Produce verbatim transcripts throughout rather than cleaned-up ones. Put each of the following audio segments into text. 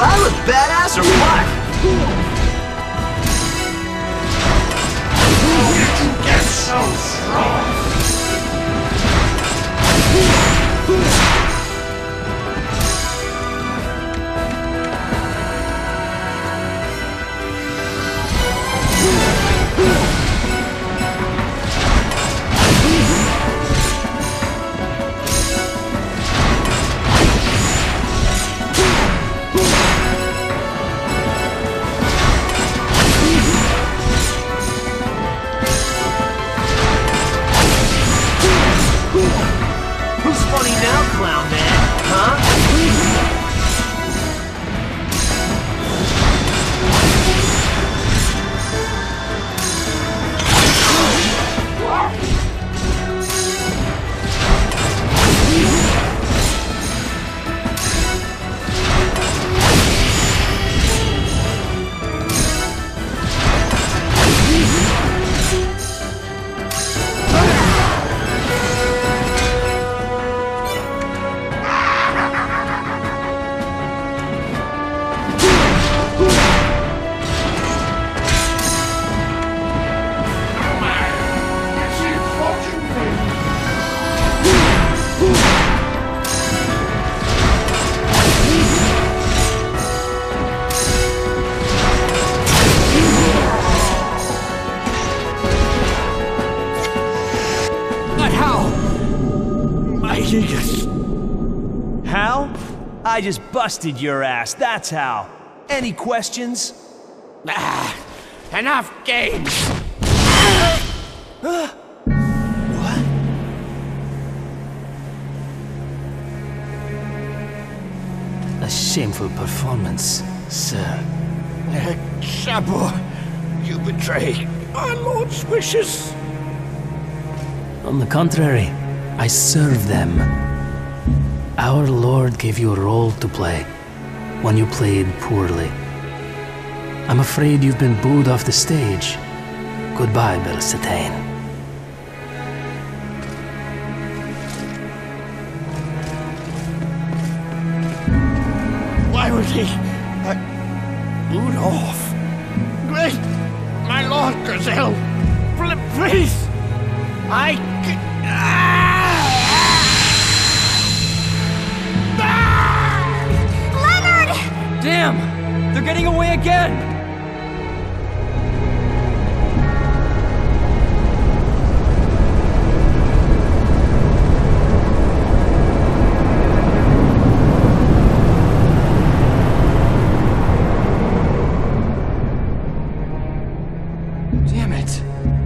I look badass or what? How did you get so strong? Who's funny now, clown man? Huh? How? I just busted your ass, that's how. Any questions? Ah, enough games! What? A shameful performance, sir. Uh, Shabur, you betrayed our Lord's wishes. On the contrary, I serve them. Our Lord gave you a role to play, one you played poorly. I'm afraid you've been booed off the stage. Goodbye, Belcetane. Why would he... Uh, booed off? Great! My Lord Gazelle! Please! I... Ah! Leonard! Damn! They're getting away again! Damn it!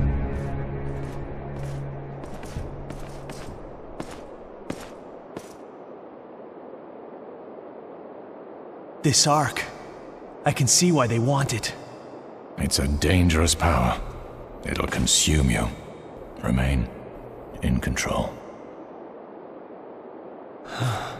This arc. I can see why they want it. It's a dangerous power. It'll consume you. Remain in control.